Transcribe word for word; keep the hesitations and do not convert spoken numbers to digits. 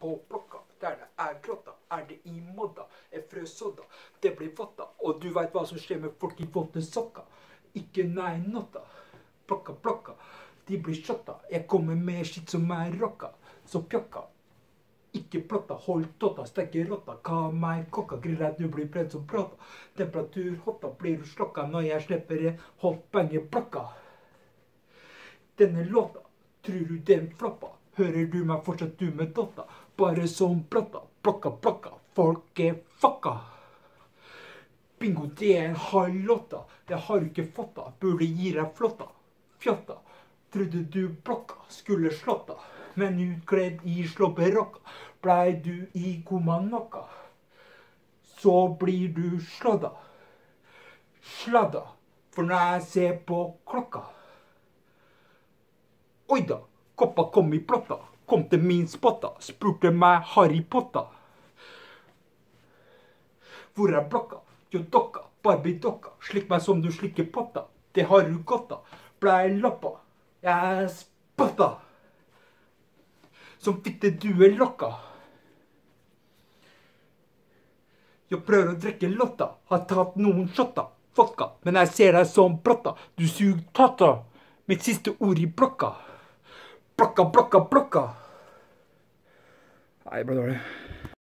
på blokka. Der det er grotta, er det i modda. Er frøsodda, det blir votta. Og du vet hva som skjer med folk i våte sokker. Ikke nei notta. Blokka, blokka, de blir shotta. Jeg kommer med shit som er rocka. Så pjokka. Ikke plotta, hold totta, stekke rotta. Hva meg kokka, griller du blir brent som prata. Temperatur hotta, blir du slokka når jeg slipper en hot banger blokka. Denne låta, tror du den floppa? Hører du meg fortsatt du med dotta? Bare som plotta, blokka, blokka, folk er fucka. Bingo, det er en hard låta. Det har du ikke fått da, burde gi deg flotta. Fjotta, trodde du blokka skulle slåtta. Men utkledd i slåberokka, blei du i komanokka. Så blir du slådda. Sladda, for når jeg ser på klokka. Oi da, koppa kom i plotta, kom til min spotta, spurte meg Harry Potter. Hvor er blokka? Jo dokka, Barbie-dokka, slikk meg som du slikker potta. Det har du godt av, blei lappa, jeg spotta. Som fitte du er lokka. Jeg prøver å drikke lotta, har tatt noen shotta, vodka, men jeg ser deg som brotta, du sug tatta. Mitt siste ord i blokka. Blokka, blokka, blokka. Nei, det ble dårlig.